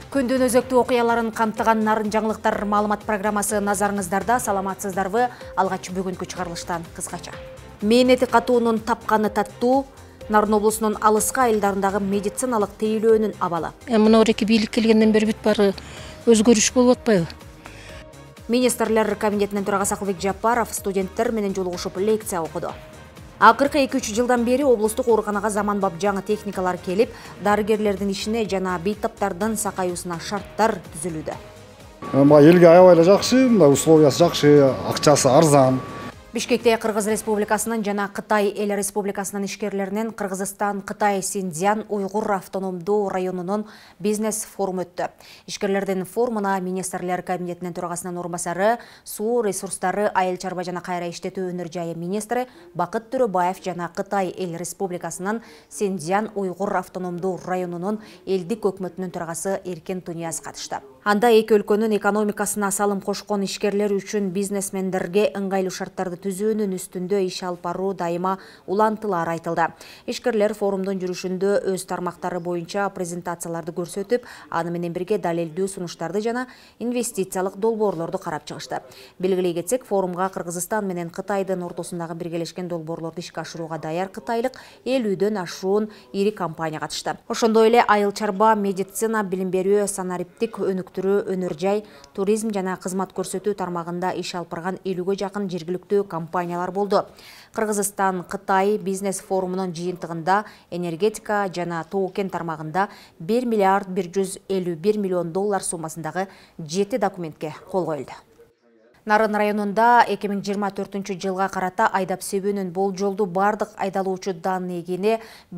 Күндүн өзөктүү окуяларын камтыган Нарын жаңылыктар маалымат программасы назарыңыздарда. Саламатсыздарбы? Алгач бүгүнкү чыгарылыштан кыскача. Мээнети катуунун тапканы таттуу, Нарын облусунун алыска айылдарындагы медициналык тейлөөнүн абалы. Мына эки бийлик келгенден бери бүт бары өзгөрүш болуп атпайбы? Министрлер кабинетинин төрагасы Акылбек Жапаров студенттер менен жолугушуп лекция окуду. Акыркы 2-3 жылдан бери облустук ооруканага заманбап жаңы техникалар келип, дарыгерлердин ишине жана бейтаптардын сакаюусуна шарттар түзүлүүдө. Элге аябай жакшы, условиясы жакшы, акчасы арзан. Бишкекте Кыргыз Республикасынын жана Кытай Эл Республикасынын ишкерлеринин Кыргызстан, Кытай, Синьцзян, Уйгур автономдуу районунун бизнес форуму өттү. Ишкерлердин форумуна министрлер кабинетинин төрагасынын орун басары, суу ресурстары, айыл чарба жана кайра иштетүү өнөр жайы министри Бакыт Төрөбаев жана Кытай Эл Республикасынын Синьцзян, Уйгур автономдуу районунун элдик өкмөтүнүн төрагасы Эркен Тунияз катышты. Анда эки өлкөнүн экономикасына салым кошкон ишкерлер үчүн бизнесмендерге ыңгайлуу шарттарды түзүүнүн үстүндө иш алып баруу дайыма улантылар айтылды. Ишкерлер форумдун жүрүшүндө өз тармактары боюнча презентацияларды көрсөтүп, аны менен бирге далилдүү сунуштарды жана инвестициялык долбоорлорду карап чыгышты. Белгилей кетсек, форумга Кыргызстан менен Кытайдын ортосундагы биргелешкен долбоорлорду ишке ашырууга даяр кытайлык 50дөн ашуун ири компания катышты. Ошондой эле айыл чарба, медицина, билим берүү, санариптик өнүктүрүү, өнөр жай, туризм жана кызмат көрсөтүү тармагында иш алып барган 50гө жакын жергиликтүү компаниялар болду. Кыргызстан Кытай бизнес форумунун жыйынтыгында энергетика жана тоо-кен тармагында 1 миллиард 151 миллион доллар суммасындагы 7 документке кол коюлду. Нарын районунда 2024 жылга карата айдап себүүнүн болжолду бардык айдалуучу дан эгини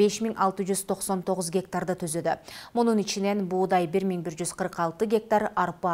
5699 гектарды түзөдү. Мунун ичинен буудай 1146 гектар, арпа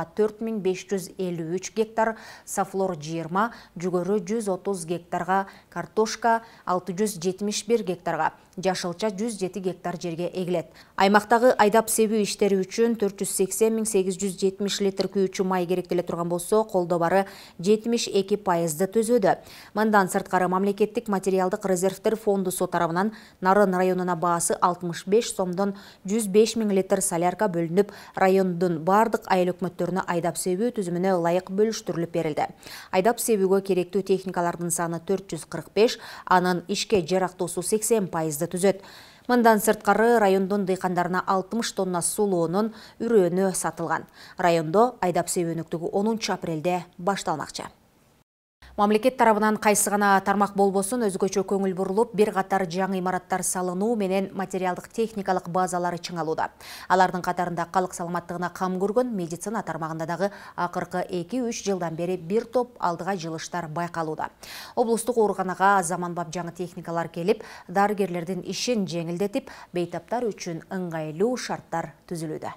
4553 гектар, сафлор 20, жүгөрү 130 гектарга, картошка 671 гектарга, жашылча 107 гектар жерге эгилет. Аймактагы айдап себүү иштери үчүн 480 870 литр күйүүчү май керектеле турган болсо, колдо бары 72%-ды түзөдү. Мындан сырткары мамлекеттик материалдык резервтер фондусу тарабынан Нарын районуна баасы 65 сомдон 105 000 литр солярка бөлүнүп, райондун бардык айыл өкмөттөрүнө айдап себүү түзүмүнө ылайык бөлүштүрүлүп берилди. Айдап себүүгө керектүү техникалардын саны 445, анын ишке жарактуусу 80%-ды түзөт. Мындан сырткары райондун дыйкандарына 60 тонна сулуунун үрөөнү сатылган. Райондо айдап себүү өнүктүгү 10 апрелде башталмакчы. Мамлекет тарабынан кайсы гана тармак болбосун өзгөчө көңүл бурулуп, бир катар жаңы имараттар салынуу менен материалдык техникалык базалары чыңалууда. Алардын катарында калк саламаттыгына кам көргөн медицина тармагында дагы акыркы 2-3 жылдан бери бир топ алдыга жылыштар байкалууда. Облустук ооруканага заманбап жаңы техникалар келип, дарыгерлердин ишин жеңилдетип, бейтаптар үчүн ыңгайлуу шарттар түзүлүүдө.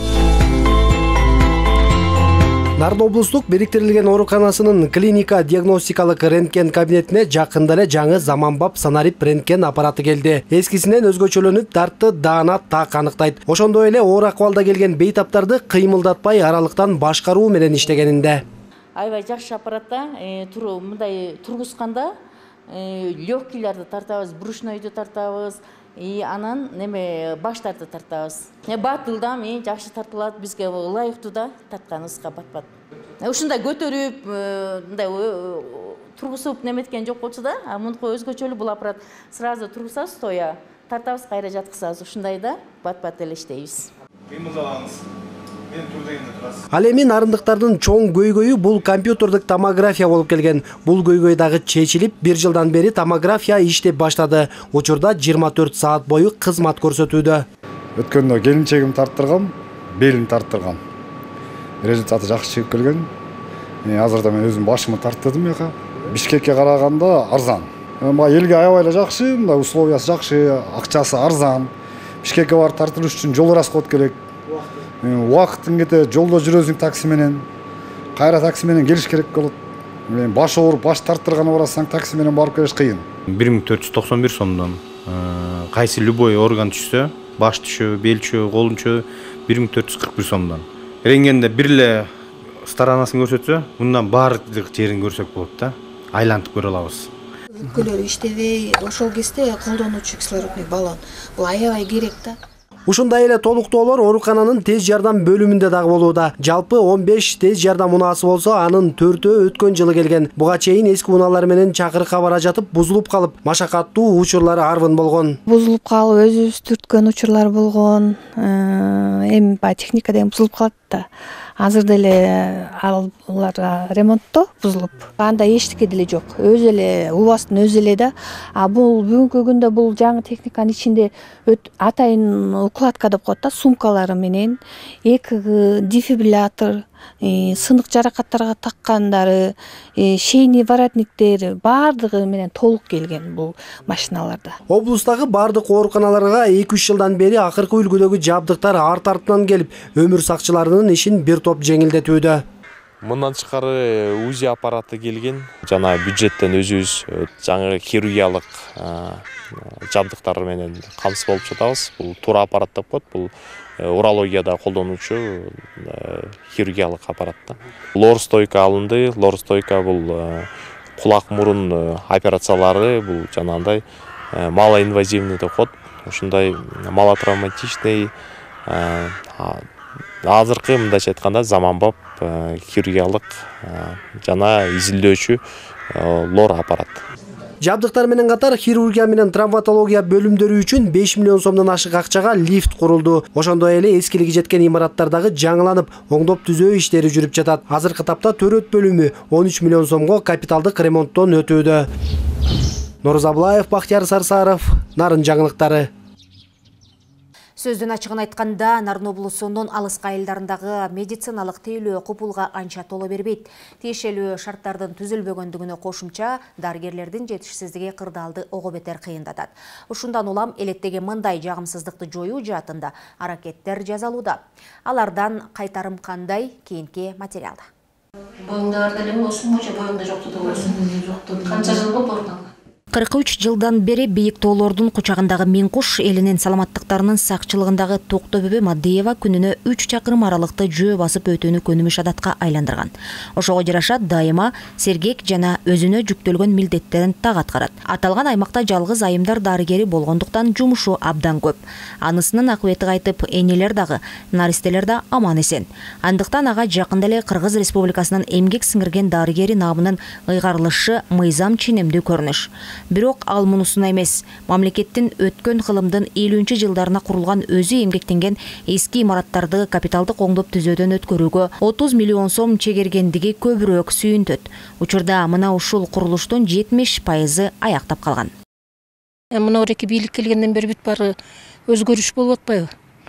Нарын облустук бириктирилген ооруканасынын клиника диагностикалык рентген кабинетине жакында эле жаңы заманбап санарип рентген аппараты келди. Эскисинен өзгөчөлөнүп, дарты даана так аныктайт. Ошондой эле оор акыбалда келген бейтаптарды кыймылдатпай аралыктан башкаруу менен иштегенинде. Аябай жакшы аппаратта мындай тургузганда легкийлерди тартабыз, брюшнойду тартабыз, анан баштарды тартабыз. Батылдам жакшы тартылат, бизге ылайыктуу да тартканыбызга бат-бат. Ушундай көтөрүп, мындай тургузуп неметкен жок болчу да, мунку өзгөчөлүү бул аппарат сразу тургузабыз, стоя тартабыз, кайра жаткызабыз. Ушундай да бат-бат эле иштейбиз. Кыймылдабаңыз. Ал эми нарындыктардын чоң көйгөйү бул компьютердик томография болуп келген. Бул көйгөй дагы чечилип, бир жылдан бери томография иштеп баштады. Учурда 24 саат бою кызмат көрсөтүүдө. Өткөндө келинчегим тарттыргам, белин тарттыргам. Результаты жакшы чыгып келген. Азырда мен өзүм башымы тарттырдым яка. Бишкекке караганда арзан. Элге аябай жакшы, условиясы жакшы, акчасы арзан. Бишкекке барып тартылыш үчүн жол расход керек. Уақытын кете жолда жүрөсүң такси менен, кайра такси менен келиш керек болот. Баш ооруп, баш тарттырганы барасаң, такси менен барып келиш кыйын. 1491 сомдон кайсы любой орган түшсө, баш түшө, бел түшө, кол түшө 1441 сомдон. Рентгенде бир эле сторонасын көрсөтсө, мындан баардык жерин көрсөк болот да. Айлантып көрө алабыз. Өкпөлөр иштебей, ошол кезде колдонуучу кислородный баллон. Бул аябай керек да. Ушундай эле толуктоолор оорукананын тез жардам бөлүмүндө дагы болууда. Жалпы 15 тез жардам унаасы болсо, анын 4-өө өткөн жылы келген. Буга чейин эски унаалар менен чакырыкка бара жатып бузулуп калып, машакаттуу учурлары арвын болгон. Бузулуп калып өзүбүз түрткөн учурлар болгон. Эми техника деген бузулуп калат да. Азыр деле алар ремонтто бузулуп. Анда эчтеке деле жок. Өзү эле убастын өзү эле да. Бул бүгүнкү күндө бул жаңы техниканын ичинде атайын укладка деп коет да, сумкалары менен ЭКГ, дефибриллятор, сынык жаракаттарга таккандары, шейный воротниктер баардыгы менен толук келген бул машиналарда. Облустагы баардык ооруканаларга 2-3 жылдан бери акыркы үлгүдөгү жабдыктар арт-артынан келип, өмүр сакчыларынын ишин бир топ жеңилдетүүдө. Мындан тышкары УЗИ аппараты келген. Жана бюджеттен өзүбүз жаңы хирургиялык жабдыктар менен камсыз болуп жатабыз. Бул тура аппарат деп коет. Бул урологияда колдонуучу хирургиялык аппарат. Лор-стойка алынды. Лор-стойка бул кулак мурун операциялары, бул жанагындай малоинвазивный деп коет. Ушундай малотравматичный азыркы мындайча айтканда заманбап хирургиялык жана изилдөөчү лор аппарат. Жабдыктар менен катар хирургия менен травматология бөлүмдөрү үчүн 5 миллион сомдон ашык акчага лифт курулду. Ошондой эле эскилиги жеткен имараттар дагы жаңыланып, оңдоп түзөө иштери жүрүп жатат. Азыркы тапта төрөт бөлүмү 13 миллион сомго капиталдык ремонттон өтүүдө. Нурза Абылаев, Бактияр Сарсаров, Нарын жаңылыктары. Сөздүн ачыгын айтканда, Нарын облусунун алыскы айылдарындагы медициналык тейлөө купулга анча толо бербейт. Тиешелүү шарттардын түзүлбөгөндүгүнө кошумча дарыгерлердин жетишсиздиги кырдаалды ого бетер кыйындатат. Ушундан улам элеттеги мындай жагымсыздыкты жоюу жаатында аракеттер жасалууда. Алардан кайтарым кандай? Кийинки материалда. Боюңда бар деле болсун, же боюңда жокту да болсун. Канча жыл болуп ордон? 43 жылдан бери бийик тоолордун кучагындагы Миңкуш элинин саламаттыктарынын сакчылыгындагы Токтөбөбө Мадеева күнүнө 3 чакырым аралыкта жөө басып өтүүнү көнүмүш адатка айландырган. Ошого жараша дайыма сергек жана өзүнө жүктөлгөн милдеттерин так аткарат. Аталган аймакта жалгыз айымдар дарыгери болгондуктан жумушу абдан көп. Анысынын акыбети кайтып, энелер дагы, наристелер да аман эсен. Андыктан ага жакында эле Кыргыз Республикасынын эмгек сиңирген дарыгери намынын ыйгарылышы мыйзам ченемдүү көрүнүш. Бирок ал мунусуна эмес, мамлекеттин өткөн кылымдын 50 жылдарына курулган өзү эмгектенген эски имараттарды капиталдык оңдоп түзөөдөн өткөрүүгө 30 миллион сом чегергендиги көбүрөөк сүйүнтөт. Учурда мына ушул курулуштун 70% аяктап калган. Мына эки бийлик келгенден бери бүт баары өзгөрүш болуп атпайбы?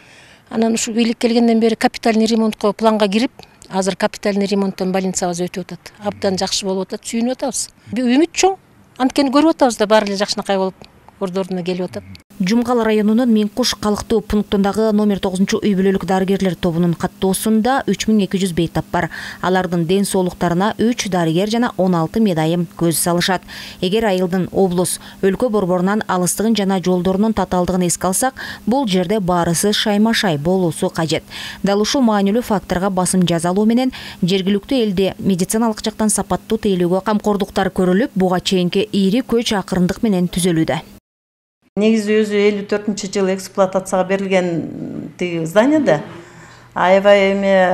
Анан ушу бийлик келгенден бери капитальный ремонтко планга кирип, азыр капитальный ремонттон больницабыз өтүп атат. Абдан жакшы болуп атат, сүйүнүп атабыз. Үмүт чоң. Анткени көрүп атабыз да баары эле жакшынакай болуп ордоруна келип атат. Жумгал районунун Миңкуш калктуу пунктундагы номер 9 үй бүлөлүк дарыгерлер тобунун каттоосунда 3200 бейтап бар. Алардын ден соолуктарына 3 дарыгер жана 16 медайым көз салышат. Эгер айылдын облус, өлкө борборунан алыстыгын жана жолдорунун татаалдыгын эске алсак, бул жерде баарысы шайма-шай болуусу кажет. Дал ушул маанилүү факторго басым жасалуу менен жергиликтүү элде медициналык жактан сапаттуу тейлөөгө камкордуктар көрүлүп, буга чейинки ири көч акырындык менен түзөлүүдө. Негизи өзү 54-жылы эксплуатацияга берилген зданияда аябай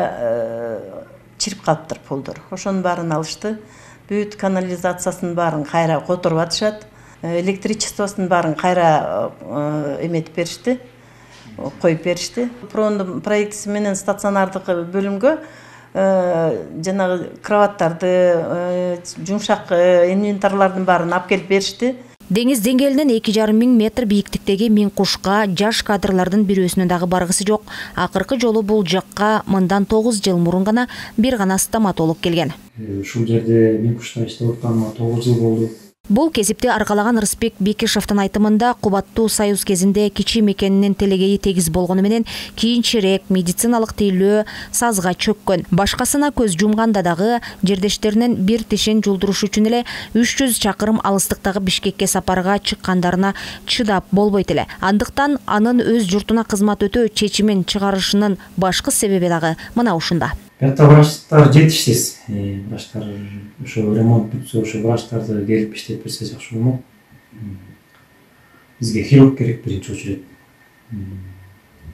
эме чирип калыптыр полдор. Ошонун баарын алышты. Бүт канализациясынын баарын кайра которуп атышат. Электричествосунун баарын кайра эметип беришти. Коюп беришти. Прондун проектиси менен стационардык бөлүмгө жанагы кроваттарды, жумшак инвентарлардын баарын алып келип беришти. Деңиз деңгээлинен 2,5 метр бийиктиктеги Миңкушка жаш кадрлардын бирөөсүнүн дагы баргысы жок. Акыркы жолу бул жакка мындан 9 жыл мурун гана бир гана стоматолог келген. Ушул жерде Миңкушта иштеп атканыма 9 жыл болду. Бул кесипти аркалаган Рысбек Бекишевдин айтымында кубаттуу союз кезинде кичи мекенинин телегейи тегиз болгону менен кийинчерээк медициналык тейлөө сазга чөккөн. Башкасына көз жумганда дагы жердештеринин бир тишин жулдуруш үчүн эле 300 чакырым алыстыктагы Бишкекке сапарга чыккандарына чыдап болбойт эле. Андыктан анын өз журтуна кызмат өтөө чечимин чыгарышынын башкы себеби дагы мына ушунда. Бuyerda врачтар жетишсиз. Врачтар ошо ремонт бүтсө, ошо врачтарды келип иштеп берсе жакшы болмок. Бизге хирург керек биринчи очередь.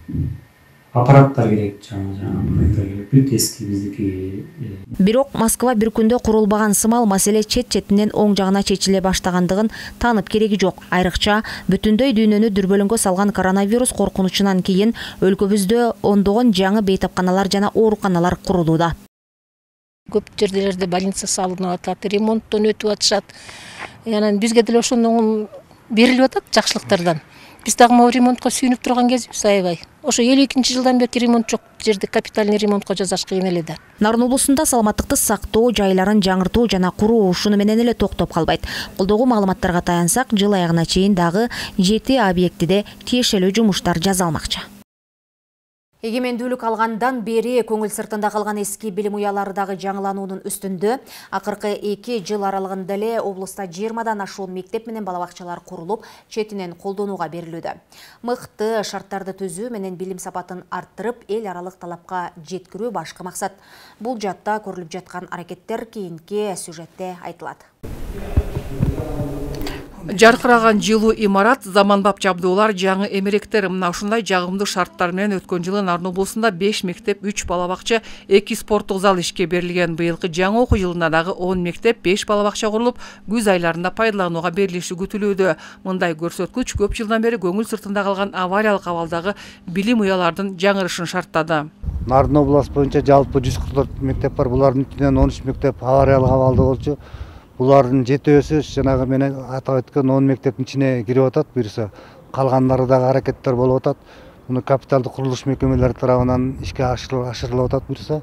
аппараттар керек, аппараттар керек, бүт эски биздики. Бирок Москва бир күндө курулбаган сымал маселе чет-четинен оң жагына чечиле баштагандыгын таанып кереги жок. Айрыкча бүтүндөй дүйнөнү дүрбөлөңгө салган коронавирус коркунучунан кийин өлкөбүздө ондогон жаңы бейтапканалар жана ооруканалар курулууда. Көп жерлерде больница салынып атат, ремонттон өтүп атышат. Анан бизге деле ошондон берилип атат жакшылыктардан. Биз дагы могу ремонтко сүйүнүп турган кезибиз аябай. Ошо 52-жылдан бери ремонт жок жерде капитальный ремонтко жасаш кыйын эле да. Нарын облусунда саламаттыкты сактоо, жайларын жаңыртуу жана куруу ушуну менен эле токтоп калбайт. Колдогу маалыматтарга таянсак, жыл аягына чейин дагы 7 объектиде тиешелүү жумуштар жасалмакчы. Эгемендүүлүк алгандан бери көңүл сыртында калган эски билим уялары дагы жаңылануунун үстүндө. Акыркы 2 жыл аралыгында эле облуста 20дан ашуун мектеп менен балабакчалар курулуп, четинен колдонууга берилүүдө. Мыкты шарттарды түзүү менен билим сапатын арттырып, эл аралык талапка жеткирүү башкы максат. Бул жатта көрүлүп жаткан аракеттер кийинки сюжетте айтылат. Жаркыраган жылуу имарат, заманбап жабдуулар, жаңы эмеректер. Мына ушундай жагымдуу шарттар менен өткөн жылы Нарын облусунда 5 мектеп, 3 балабакча, 2 спорттук зал ишке берилген. Быйылкы жаңы окуу жылында дагы 10 мектеп, 5 балабакча курулуп, күз айларында пайдаланууга берилиши күтүлүүдө. Мындай көрсөткүч көп жылдан бери көңүл сыртында калган авариялык абалдагы билим уялардын жаңырышын шарттады. Нарын обласы боюнча жалпы 144 мектеп бар. Булардын ичинен 13 мектеп авариялык абалда болчу. Булардын 7-өсү жанагы менен атап өткөн 10 мектептин ичине кирип атат. Буюрса калгандары дагы аракеттер болуп атат. Муну капиталдык курулуш мекемелери тарабынан ишке ашырылып атат. Буюрса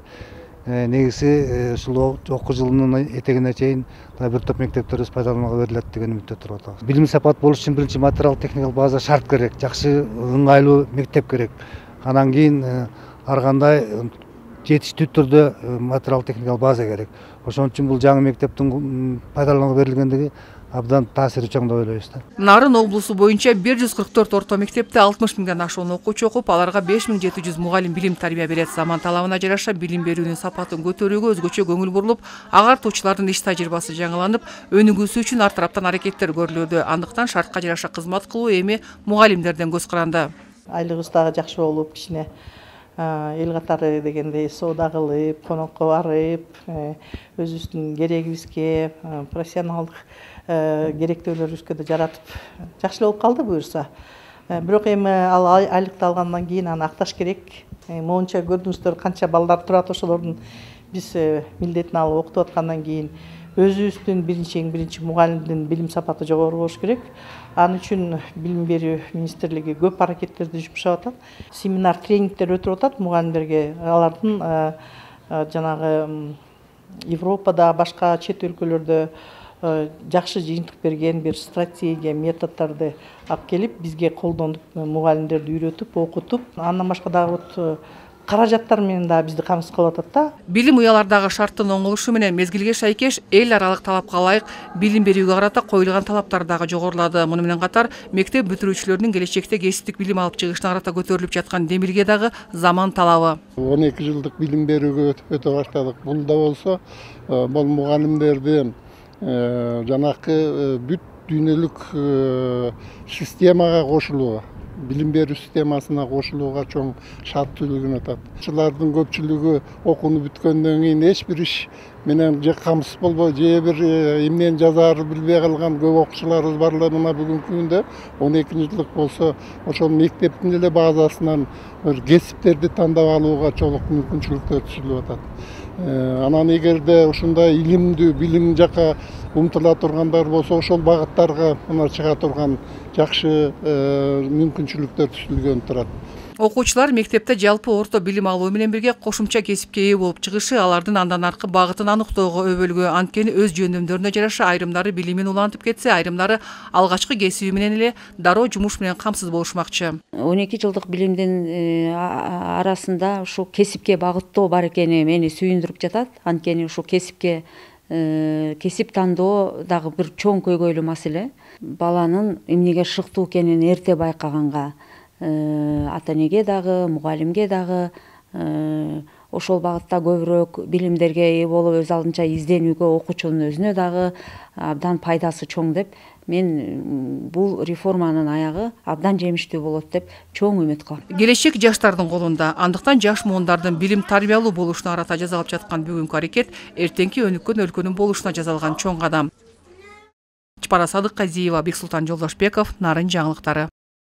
негизи ушул окуу жылынын этегине чейин бир топ мектептерибиз пайдаланууга берилет деген үмүттө туруп атабыз. Билим сапат болуш үчүн биринчи материал техникалык база шарт керек, жакшы ыңгайлуу мектеп керек. Анан кийин ар кандай жетиштүү түрдө материал техникалык база керек. Ошон үчүн бул жаңы мектептин пайдаланууга берилгендиги абдан таасири чоң деп ойлойбуз да. Нарын облусу боюнча 144 орто мектепте 60 миңден ашуун окуучу окуп, аларга 5700 мугалим билим тарбия берет. Заман талабына жараша билим берүүнүн сапатын көтөрүүгө өзгөчө көңүл бурулуп, агартуучулардын иш тажрыйбасы жаңыланып, өнүгүүсү үчүн ар тараптан аракеттер көрүлүүдө. Андыктан шартка жараша кызмат кылуу эми мугалимдерден көз каранды. Айлыгыбыз дагы жакшы болуп, кичине эл катары дегендей соода кылып, конокко барып, өзүбүздүн керегибизге, профессионалдык керектөөлөрүбүзгө да жаратып жакшы болуп калды буюрса. Бирок эми ал айлыкты алгандан кийин аны акташ керек. Моунча көрдүңүздөр канча балдар турат, ошолордун биз милдетин алып окутуп аткандан кийин өзүбүздүн биринчи мугалимдин билим сапаты жогору болуш керек. Аны үчүн билим берүү министрлиги көп аракеттерди жумшап атат. Семинар, тренингтер өтүп атат мугалимдерге. Алардын жанагы Европада, башка чет өлкөлөрдө жакшы жыйынтык берген бир стратегия, методдорду алып келип, бизге колдонуп, мугалимдерди үйрөтүп, окутуп, андан башка дагы каражаттар менен да бизди камсыз кылып атат да. Билим уялардагы шарттын оңолушу менен мезгилге шайкеш эл аралык талапка ылайык билим берүүгө карата коюлган талаптар дагы жогорулады. Муну менен катар мектеп бүтүрүүчүлөрүнүн келечекте кесиптик билим алып чыгышына карата көтөрүлүп жаткан демилге дагы заман талабы. 12 жылдык билим берүүгө өтө баштадык. Бул да болсо, бул мугалимдерди жанакы бүт дүйнөлүк системага кошулууга, билим берүү системасына кошулууга чоң шарт түзүлгөн атат. Окуучулардын көпчүлүгү окууну бүткөндөн кийин эч бир иш менен же камсыз болбой, же бир эмнени жазаарын билбей калган көп окуучуларыбыз бар эле. Мына бүгүнкү күндө 12-жылдык болсо, ошол мектептин эле базасынан бир кесиптерди тандап алууга чоңук мүмкүнчүлүктөр түзүлүп атат. Анан эгерде ушундай илимдүү билим жака умтула тургандар болсо, ошол багыттарга мына чыга турган жакшы мүмкүнчүлүктөр түзүлгөн турат. Окуучулар мектепте жалпы орто билим алуу менен бирге кошумча кесипке ээ болуп чыгышы алардын андан аркы багытын аныктоого өбөлгө. Анткени өз жөндөмдөрүнө жараша айрымдары билимин улантып кетсе, айрымдары алгачкы кесиби менен эле дароо жумуш менен камсыз болушмакчы. 12 жылдык билимдин арасында ушу кесипке багыттоо бар экени мени сүйүндүрүп жатат. Анткени ушу кесип тандоо дагы бир чоң көйгөйлүү маселе. Баланын эмнеге шыктуу экенин эрте байкаганга ата энеге дагы, мугалимге дагы ошол багытта көбүрөөк билимдерге ээ болуп өз алдынча изденүүгө окуучунун өзүнө дагы абдан пайдасы чоң деп мен бул реформанын аягы абдан жемиштүү болот деп чоң үмүт кылам. Келечек жаштардын колунда, андыктан жаш муундардын билим тарбиялуу болушуна арата жасалып жаткан бүгүнкү аракет эртеңки өнүккөн өлкөнүн болушуна жасалган чоң кадам. Чапара Садыкказиева, Бексултан Жолдошбеков, Нарын жаңылыктары.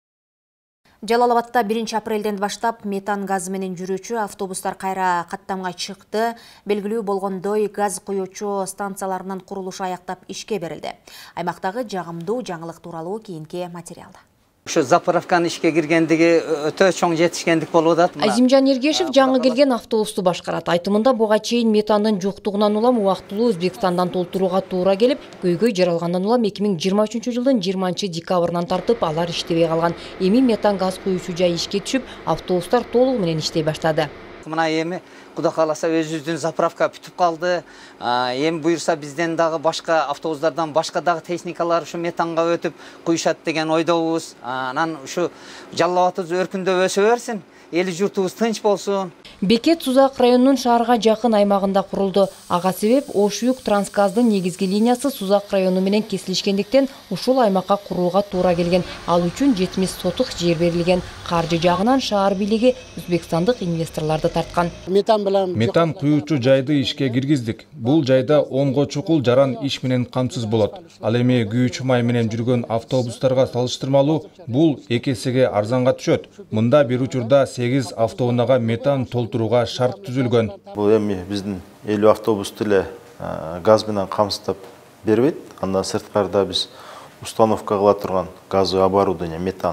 Жалал Абадта 1 апрелден баштап метан газы менен жүрүүчү автобустар кайра каттамга чыкты. Белгилүү болгондой, газ куюучу станцияларынын курулушу аяктап ишке берилди. Аймактагы жагымдуу жаңылык тууралуу кийинки материалда. Ушу заправканын ишке киргендиги өтө чоң жетишкендик болуп атат. Азимжан Ергешев жаңы келген автобусту башкарат. Айтымында буга чейин метандын жоктугунан улам убактылуу Өзбекстандан толтурууга туура келип, көйгөй жаралгандан улам 2023-жылдын 20-декабрынан тартып алар иштебей калган. Эми метан газ куюучу жай ишке түшүп, автобустар толугу менен иштей баштады. Мына эми Куда кааласа өзүбүздүн заправка бүтүп калды. Эми буюрса бизден дагы башка автобустардан башка дагы техникалар ушу метанга өтүп куюшат деген ойдобуз. Анан ушу Жалал Абад өркүндөп өсө берсин. Эл журтубуз тынч болсун. Бекет Сузак районунун шаарга жакын аймагында курулду. Ага себеп Ош-Юг трансгаздын негизги линиясы Сузак району менен кесилишкендиктен ушул аймакка курууга туура келген. Ал үчүн 70 сотук жер берилген. Каржы жагынан шаар бийлиги өзбекстандык инвесторлорду тарткан. Метан куюучу жайды ишке киргиздик. Бул жайда 10 чукул жаран иш менен камсыз болот. Ал эми күйүүчү май менен жүргөн автобустарга салыштырмалуу бул 2 эсеге арзанга түшөт. Мында бир учурда 8 автоунаага метан толтурууга шарт түзүлгөн. Бул эми биздин 50 автобусту эле газ менен камсыздап бербейт. Андан сырткарда биз установка кыла турган газовый оборудование, метан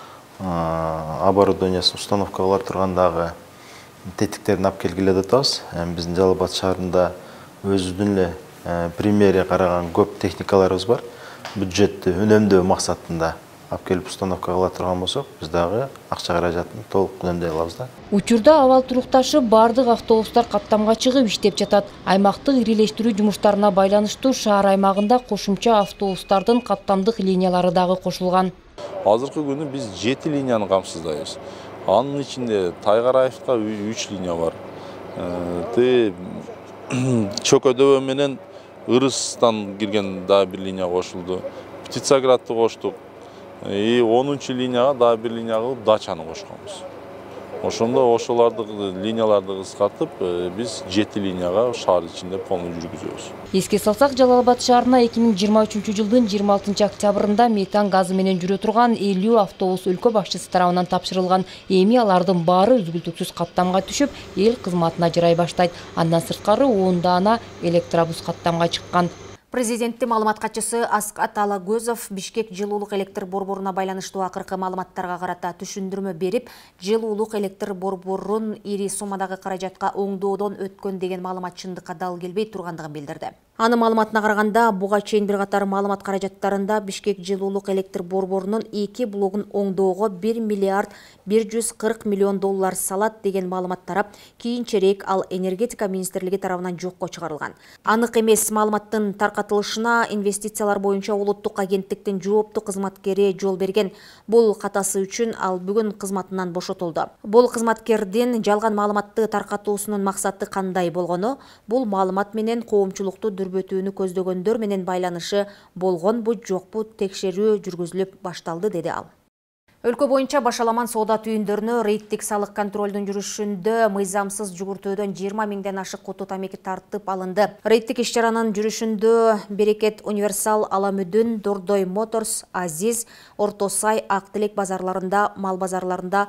оборудованиясын установка кыла турган дагы тетиктерин алып келгиле деп атабыз. Биздин Жалал Абад шаарында өзүбүздүн эле премьерге караган көп техникаларыбыз бар. Бюджетти үнөмдөө максатында алып келип установка кыла турган болсок, биз дагы акча каражатын толук үнөмдөй алабыз да. Учурда абал турукташып бардык автобустар каттамга чыгып иштеп жатат. Аймактык ирилештирүү жумуштарына байланыштуу шаар аймагында кошумча автобустардын каттамдык линиялары дагы кошулган. Азыркы күнү биз 7 линияны камсыздайбыз. Анын ичинде Тайгараевка 3 линия бар. Чөкөдөбө менен Ырыстан кирген дагы бир линия кошулду. Птицаградты коштук. 10-чы линияга дагы бир линия кылып Дачаны кошконбуз. Ошондо ошолорду линияларды кыскартып, биз 7 линияга шаар ичинде полный жүргүзөбүз. Эске салсак, Жалал Абад шаарына 2023-жылдын 26 октябрында метан газы менен жүрө турган 50 автобус өлкө башчысы тарабынан тапшырылган. Эми алардын баары үзгүлтүксүз каттамга түшүп, эл кызматына жарай баштайт. Андан сырткары 10 даана электробус каттамга чыккан. Президенттин маалымат катчысы Аскат Алагөзов Бишкек жылуулук электр борборуна байланыштуу акыркы маалыматтарга карата түшүндүрмө берип, жылуулук электр борборун ири суммадагы каражатка оңдоодон өткөн деген маалымат чындыкка дал келбей тургандыгын билдирди. Анын маалыматына караганда, буга чейин бир катар маалымат каражаттарында Бишкек жылуулук электр борборунун 2 блогун оңдоого 1 миллиард 140 миллион доллар салат деген маалымат тарап, кийинчерээк ал энергетика министрлиги тарабынан жокко чыгарылган. Анык эмес маалыматтын таркатылышына инвестициялар боюнча улуттук агенттиктин жооптуу кызматкери жол берген. Бул катасы үчүн ал бүгүн кызматынан бошотулду. Бул кызматкердин жалган маалыматты таркатуусунун максаты кандай болгону, бул маалымат менен коомчулукту дүрбөтүүнү көздөгөндөр менен байланышы болгонбу жокпу текшерүү жүргүзүлүп башталды, деди ал. Өлкө боюнча башаламан соода түйүндөрүнө рейдтик салык контролдун жүрүшүндө мыйзамсыз жүгүртүүдөн 20 миңден ашык куту тамеки тартып алынды. Рейдтик иш-чаранын жүрүшүндө Берекет Универсал, Аламүдүн, Дордой Моторс, Азиз, Орто Сай, Ак Тилек базарларында, мал базарларында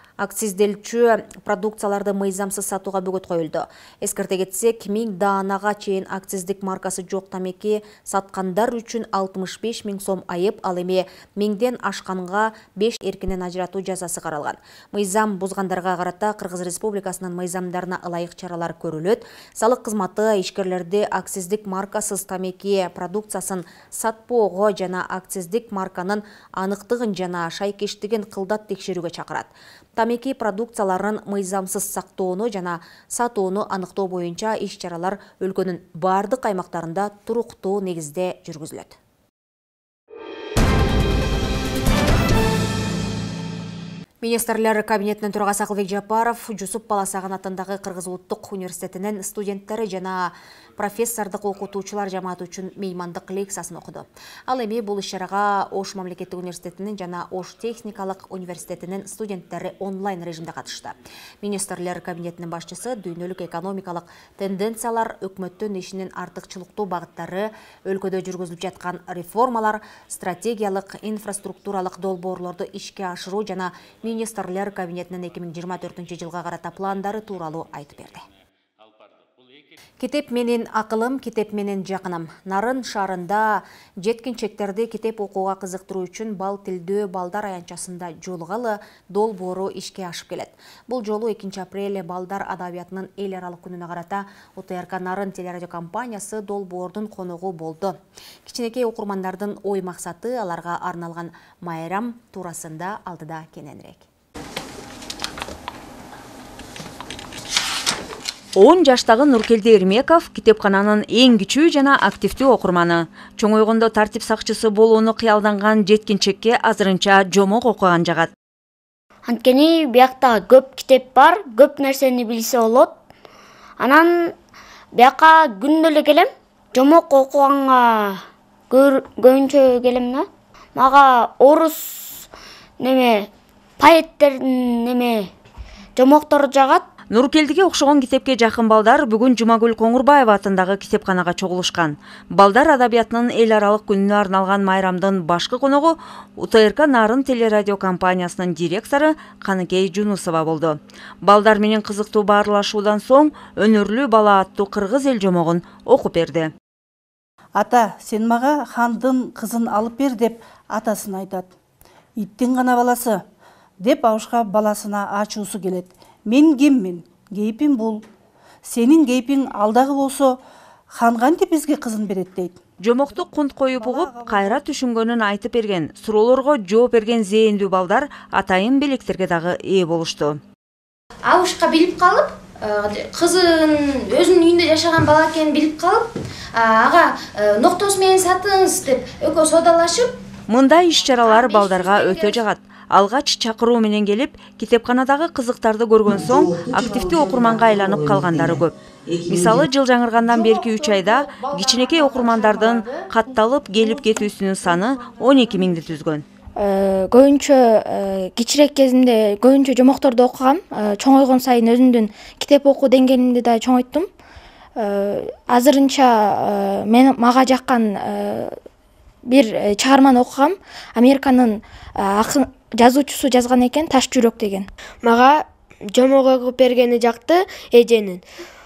акцизделчү продукцияларды мыйзамсыз сатууга бөгөт коюлду. Эскерте кетсек, 1000 даанага чейин акциздик маркасы жок тамеки саткандар үчүн 65 000 сом айып, ал эми 1000ден ашканга 5 эркинен ажыратуу жазасы каралган. Мыйзам бузгандарга карата Кыргыз Республикасынын мыйзамдарына ылайык чаралар көрүлөт. Салык кызматы ишкерлерди акциздик маркасыз тамеки продукциясын сатпоого жана акциздик марканын аныктыгын жана шайкештигин кылдат текшерүүгө чакырат. Тамеки продукцияларын мыйзамсыз сактоону жана сатууну аныктоо боюнча иш-чаралар өлкөнүн бардык аймактарында туруктуу негизде жүргүзүлөт. Министрлер кабинетінің төрағасы Акылбек Жапаров Жусуп Баласаган атындагы Кыргыз Улуттук университетинин студенттери жана профессордук окутуучулар жамааты үчүн меймандык лекциясын окуду. Ал эми бул иш-чарага Ош мамлекеттик университетинин жана Ош техникалык университетинин студенттери онлайн режимде катышты. Министрлер кабинетинин башчысы дүйнөлүк экономикалык тенденциялар, өкмөттүн ишинин артыкчылыктуу багыттары, өлкөдө жүргүзүлүп жаткан реформалар, стратегиялык инфраструктуралык долбоорлорду ишке ашыруу жана Министрлер кабинетинин 2024 жылга карата пландары тууралуу айтып берди. Китеп менен акылым, китеп менен жакынам. Нарын шаарында жеткинчектерди китеп окууга кызыктыруу үчүн бал тилдөө балдар аянтчасында жолугалы долбоору ишке ашып келет. Бул жолу 2 апрель балдар адабиятынын эл аралык күнүнө карата УТРК Нарын телерадио компаниясы долбоордун коногу болду. Кичинекей окурмандардын ой максаты аларга арналган майрам туурасында алдыда кененирээк. 10 жаштагы Нуркелди Эрмеков китепкананын эң кичүү жана активдүү окурманы. Чоңойгондо тартип сакчысы болууну кыялданган жеткинчекке азырынча жомок окуган жагат. Анткени биякта көп китеп бар, көп нерсени билсе болот. Анан бияка күндө эле келем, жомок окуганга көбүнчө келем да. Мага орус поэттердин жомоктору жагат. Нуркелдиге окшогон китепке жакын балдар бүгүн Жумагүл Коңурбаева атындагы китепканага чогулушкан. Балдар адабиятынын эл аралык күнүнө арналган майрамдын башкы коногу УТРК Нарын телерадио компаниясынын директору Каныкей Жунусова болду. Балдар менен кызыктуу баарлашуудан соң өнөрлүү бала аттуу кыргыз эл жомогун окуп берди. Ата, сен мага хандын кызын алып бер деп атасын айтат. Иттин гана баласы деп абышка баласына ачуусу келет. Мен киммин? Кейпим бул. Сенин кейпиң алдагы болсо, хан кантип бизге кызын берет дейт. Жомокту кунт коюп угуп, кайра түшүнгөнүн айтып берген, суроолорго жооп берген зээндүү балдар атайын белектерге дагы ээ болушту. Абышка билип калып, кызын өзүнүн үйүндө жашаган бала экенин билип калып, ага ноктосу менен сатыңыз деп экөө соодалашып, мындай иш-чаралар балдарга өтө жагат. Алгач чакыруу менен келип, китепканадагы кызыктарды көргөн соң активдүү окурманга айланып калгандары көп. Мисалы, жыл жаңыргандан берки 3 айда кичинекей окурмандардын катталып келип кетүүсүнүн саны 12 миңди түзгөн. Көбүнчө кичирээк кезимде көбүнчө жомокторду окугам. Чоңойгон сайын өзүмдүн китеп окуу деңгээлимди да чоңойттум. Азырынча мага жаккан бир чыгарманы окугам. Американын жазуучусу жазган экен, Таш жүрөк деген. Мага жомок окуп бергени жакты, эженин.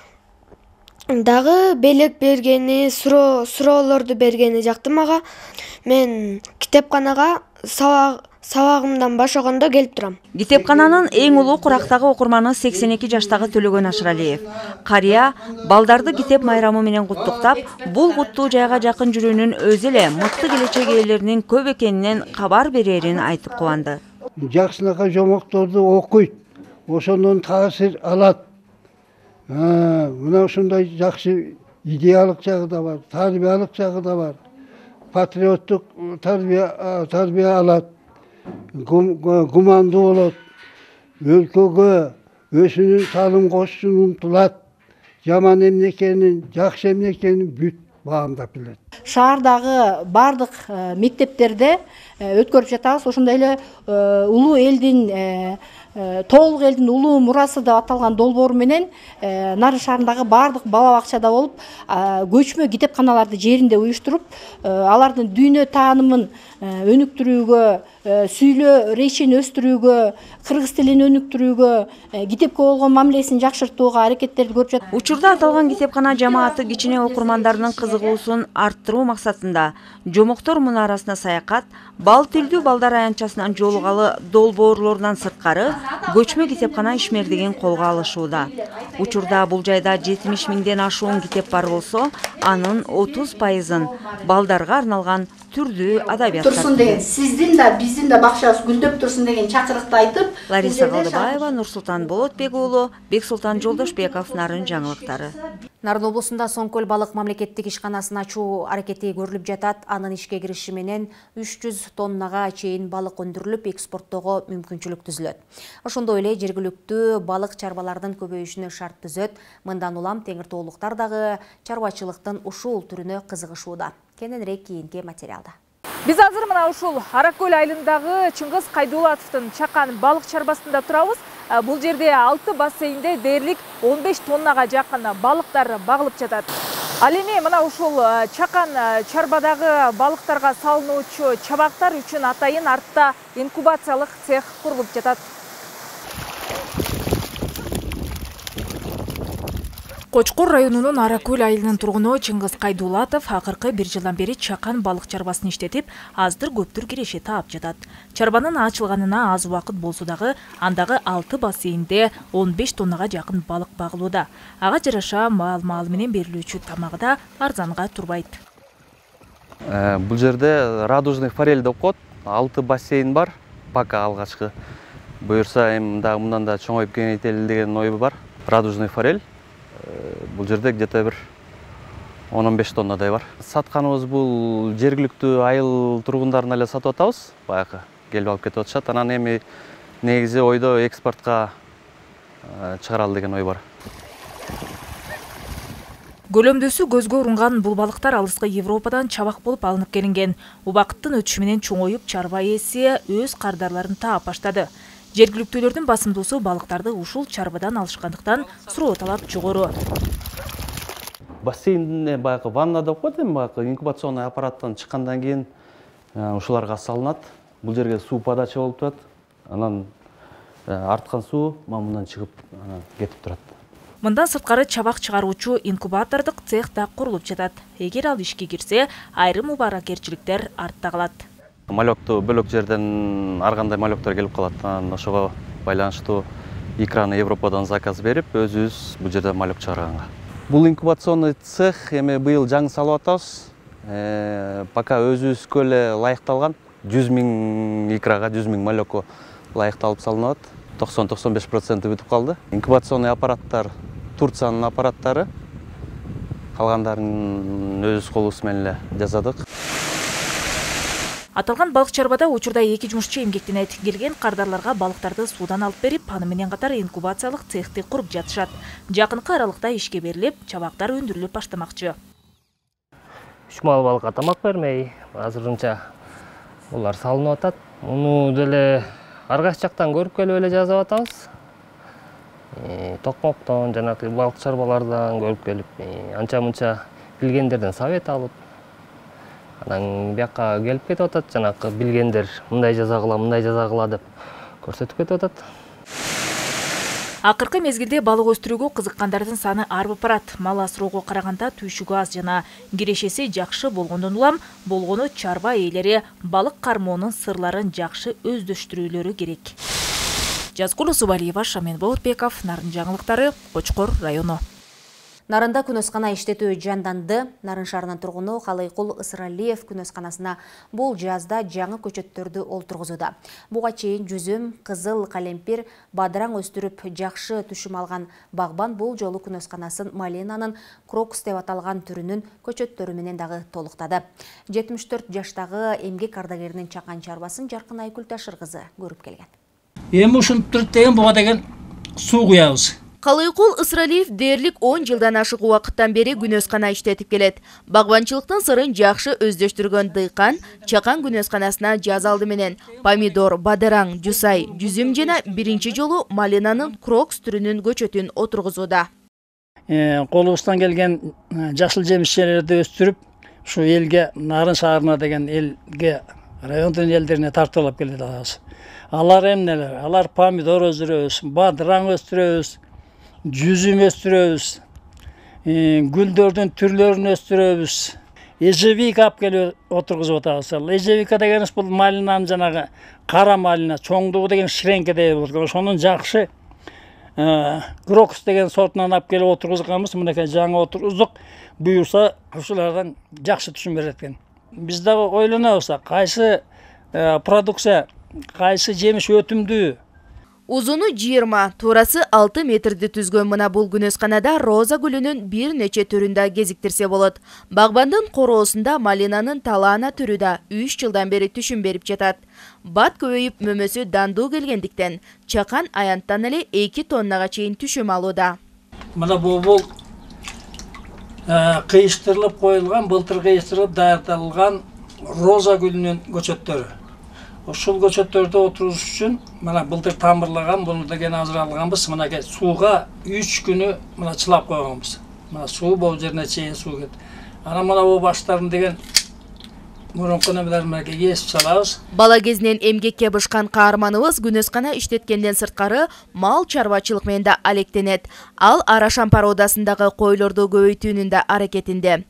Дагы белек бергени, суроолорду бергени жакты мага. Мен китепканага сабагымдан башагондо келип турам. Китепкананын эң улуу курактагы окурманы 82 жаштагы Төлөгөн Ашыралиев. Кария балдарды китеп майрамы менен куттуктап, бул куттуу жайга жакын жүрүүнүн өзү эле мыкты келечек ээлеринин көп экенинен кабар берерин айтып кубанды. Жакшынакай жомокторду окуйт, ошондон таасир алат. Мына ушундай жакшы идеялык жагы да бар, тарбиялык жагы да бар. Патриоттук тарбия алат. Гумандуу болот, өлкөгө өзүнүн салым кошушун умтулат, жаман эмне экенин, жакшы эмне экенин бүт баамдап билет. Шаардагы бардык мектептерде өткөрүп жатабыз. Ошондой эле улуу элдин толук элдин улуу мурасы деп аталган долбоор менен Нарын шаарындагы бардык бала бакчада болуп, көчмө китепканаларды жеринде уюштуруп, алардын дүйнө таанымын өнүктүрүүгө, сүйлөө речин өстүрүүгө, кыргыз тилин өнүктүрүүгө, китепке болгон мамилесин жакшыртууга аракеттерди көрүп жатат. Учурда аталган китепкана жамааты кичине окурмандардын кызыгуусун арттыруу максатында жомоктор мунарасына саякат, бал тилдүү балдар аянтчасынан жолугалы долбоорлорунан сырткары көчмө китепкана ишмердигин колго алышууда. Учурда бул жайда 70 миңден ашуун китеп бар болсо, анын 30%-ын балдарга арналган түрдүү адабияттар. Турсун деген сиздин да биздин да бакчабыз гүлдөп турсун деген чакырыкты айтып, Лариса Калдыбаева, Нурсултан Болотбек уулу, Бексултан Жолдошбеков, Нарын жаңылыктары. Нарын облусунда Соңкөл балык мамлекеттик ишканасын ачуу аракети көрүлүп жатат. Анын ишке кириши менен 300 тоннага чейин балык өндүрүлүп, экспорттоого мүмкүнчүлүк түзүлөт. Ошондой эле жергиликтүү балык чарбалардын көбөйүшүнө шарт түзөт. Мындан улам теңир тоолуктар дагы чарбачылыктын ушул түрүнө кызыгышууда. Кененирээк кийинки материалда. Биз азыр мына ушул Аракөл айылындагы Чыңгыз Кайдулатовдун Чакан балык чарбасында турабыз. Бул жерде 6 бассейнде дээрлик 15 тоннага жакын балыктар багылып жатат. Ал эми мына ушул Чакан чарбадагы балыктарга салынуучу чабактар үчүн атайын артта инкубациялык цех курулуп жатат. Кочкор районунун Аракөл айылынын тургуну Чыңгыз Кайдулатов акыркы 1 жылдан бери Чакан балык чарбасын иштетип, аздыр көптүр киреше таап жатат. Чарбанын ачылганына аз убакыт болсо дагы, андагы 6 бассейнде 15 тоннага жакын балык багылууда. Ага жараша маал менен берилүүчү тамагы да арзанга турбайт. Бул жерде радужный форель деп коет. 6 бассейн бар, пока алгачкы. Буюрса эми дагы мындан да чоңоюп кеңейтели деген ой бар. Радужный форель бул жерде где-то бир 10-15 тоннадай бар. Сатканыбыз бул жергиликтүү айыл тургундарына эле сатып атабыз. Баягы келип алып кетип атышат. Анан эми негизи ойдо экспортко чыгаралы деген ой бар. Көлөмдөсү көзгө урунган бул балыктар алыскы Европадан чабак болуп алынып келинген. Убакыттын өтүшү менен чоңоюп, чарба ээси өз кардарларын таап баштады. Жергиликтүүлөрдүн басымдуусу балыктарды ушул чарбадан алышкандыктан суроо талап жогору. Бассейнде баягы ванна деп коет, баягы инкубационный аппараттан чыккандан кийин ушуларга салынат. Бул жерге суу подача болуп турат. Анан арткан суу мындан чыгып кетип турат. Мындан сырткары чабак чыгаруучу инкубатордук цех да курулуп жатат. Эгер ал ишке кирсе, айрым убаракерчиликтер артта калат. Малекту бөлөк жерден ар кандай малектор келип калат. Ошого байланыштуу икраны Европадан заказ берип, өзүбүз бул жерде малек чыгарганга. Бул инкубационный цех эми быйыл жаңы салып атабыз. Пока өзүбүзгө эле ылайыкталган 100 000 икрага, 100 000 малекко ылайыкталып салынат. 90-95% бүтүп калды. Инкубационный аппараттар Турциянын аппараттары. Калгандарын өз колубуз менен эле жасадык. Аталган балык чарбада учурда 2 жумушчу эмгектенет. Келген кардарларга балыктарды суудан алып берип, аны менен катар инкубациялык цехти куруп жатышат. Жакынкы аралыкта ишке берилип, чабактар өндүрүлүп баштамакчы. 3 мал балыкка тамак бермей, азырынча булар салынып атат. Муну деле ар кайсы жактан көрүп келип эле жазып атабыз. Токмоктон, жанагы балык чарбалардан көрүп келип, анча-мынча билгендерден совет алып, анан бияка келип кетип атат, жанагы билгендер мындай жаза кыла деп көрсөтүп кетип атат. Акыркы мезгилде балык өстүрүүгө кызыккандардын саны арбып барат. Мал асыроого караганда түйшүгү аз жана кирешеси жакшы болгондон улам, болгону чарба ээлери балык кармоонун сырларын жакшы өздөштүрүүлөрү керек. Жазгул Субалиева, Шамен Болотбеков, Нарын жаңылыктары, Кочкор району. Нарында күнөскана иштетүү жанданды. Нарын шаарынын тургуну Калыйкул Ысыралиев күнөсканасына бул жазда жаңы көчөттөрдү олтургузууда. Буга чейин жүзүм, кызыл калемпир, бадыраң өстүрүп жакшы түшүм алган багбан бул жолу күнөсканасын малинанын крокус деп аталган түрүнүн көчөттөрү менен дагы толуктады. 74 жаштагы эмгек ардагеринин Чакан чарбасын Жаркын Айкүл Ташыр кызы көрүп келген. Эми ушинтип туруп деген буга деген суу куябыз. Калыйкул Ысыралиев дээрлик 10 жылдан ашык убакыттан бери күнөскана иштетип келет. Багбанчылыктын сырын жакшы өздөштүргөн дыйкан Чакан күнөсканасына жаз алды менен помидор, бадыраң, жусай, жүзүм жана биринчи жолу малинанын крокус түрүнүн көчөтүн отургузууда. Колубуздан келген жашыл жемишчелерди өстүрүп, ушу элге, Нарын шаарына деген элге, райондун элдерине тартуулап келебиз. Алар эмнелер? Алар помидор өстүрөбүз, бадыраң өстүрөбүз, жүзүм өстүрөбүз, гүлдөрдүн түрлөрүн өстүрөбүз. Эжевика алып келип отургузуп атабыз. Эжевика дегенибиз бул малинанын жанагы кара малина, чоңдугу деген ширеңкедей болот. Ошонун жакшы крокус деген сортунан алып келип отургузганбыз. Мынакей жаңы отургуздук. Буюрса ушулардан жакшы түшүм берет экен. біз дагы ойлонобуз, кайсы продукция, кайсы жемиш өтүмдүү. Узуну 20, туурасы 6 метрди түзгөн мына бул күнөсканада роза гүлүнүн бир нече түрүндө кезиктирсе болот. Багбандын короосунда малинанын талаана түрү да 3 жылдан бери түшүм берип жатат. Бат көбөйүп мөмөсү дандуу келгендиктен чакан аянттан эле 2 тоннага чейин түшүм алууда. Мына бул кыйыштырылып коюлган, былтыр кыйыштырылып даярдалган роза гүлүнүн көчөттөрү. Ушул көчөттөрдү отуруш үчүн мына былтыр тамырлаган, буну деген азыр алганбыз. Мына сууга 3 күнү мына чылап койгонбуз. Мына суу бул жерине чейин суу кетти. Анан мына бул баштарын деген мурункуна менен кесип салабыз. Бала кезинен эмгекке бышкан каарманыбыз күнөскана иштеткенден сырткары мал чарбачылык менен да алектенет. Ал Арашан породасындагы койлорду көбөйтүүнүн да аракетинде.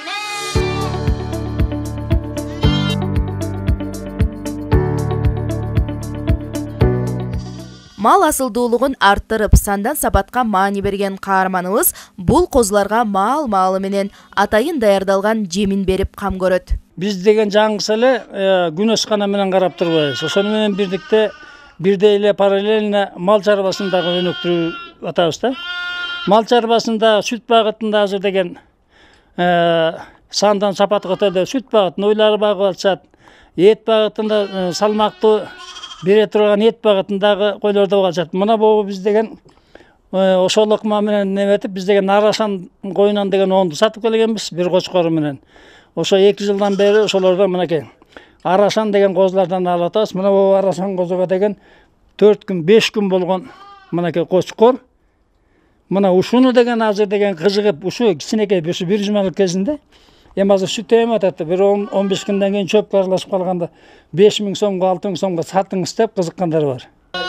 Мал асылдуулугун арттырып, сандан сапатка маани берген каарманыбыз бул козуларга маалы менен атайын даярдалган жемин берип кам көрөт. Биз деген жаңгыс эле күнөскана менен карап турбайбыз. Ошону менен бирдикте бирдей эле параллельно мал чарбасындагы өнүктүрүп атабыз да. Мал чарбасында сүт багытында азыр деген сандан сапат көтөрдө сүт багытын ойлары багып атышат. Эт багытында салмактуу бере турган эт багытындагы койлордо калышат. Мына бул биз деген ошол окума менен неметип, биз деген Арашан коюнан деген оңду сатып келгенбиз, бир кочкору менен. Ошо 2 жылдан бери ошолордон мынакей Арашан деген козулардан алып атабыз. Мына бул Арашан козуга деген 4 күн, 5 күн болгон мынакей кочкор. Мына ушуну деген азыр деген кыжыгып, ушу кичинекей ушу 1 жумалык кезинде эми азыр сүт эме атат. Бир 15 күндөн кийин чөпкө аралашып калганда 5000 сомго, 6000 сомго сатыңыз деп кызыккандар бар.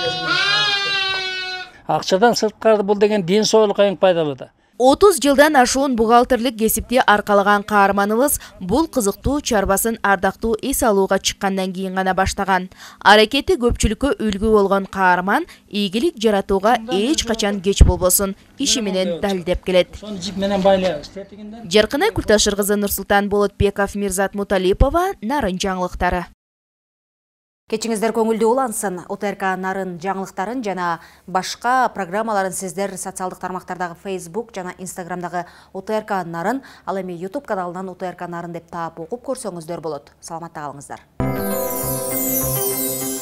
Акчадан сырткары бул деген ден соолукка эң пайдалуу да. 30 жылдан ашуун бухгалтерлик кесипти аркалаган каарманыбыз бул кызыктуу чарбасын ардактуу эс алууга чыккандан кийин гана баштаган. Аракети көпчүлүккө үлгү болгон каарман ийгилик жаратууга эч качан кеч болбосун иши менен далилдеп келет. Жаркынай Курташыр кызы, Нурсултан Болотбеков, Мирзат Муталипова, Нарын жаңылыктары. Кечиңиздер көңүлдүү улансын. УТРК Нарын жаңылыктарын жана башка программаларын сиздер социалдык тармактардагы Facebook жана Instagramдагы УТРК Нарын, ал эми YouTube каналынан УТРК Нарын деп таап окуп көрсөңүздөр болот. Саламатта калыңыздар.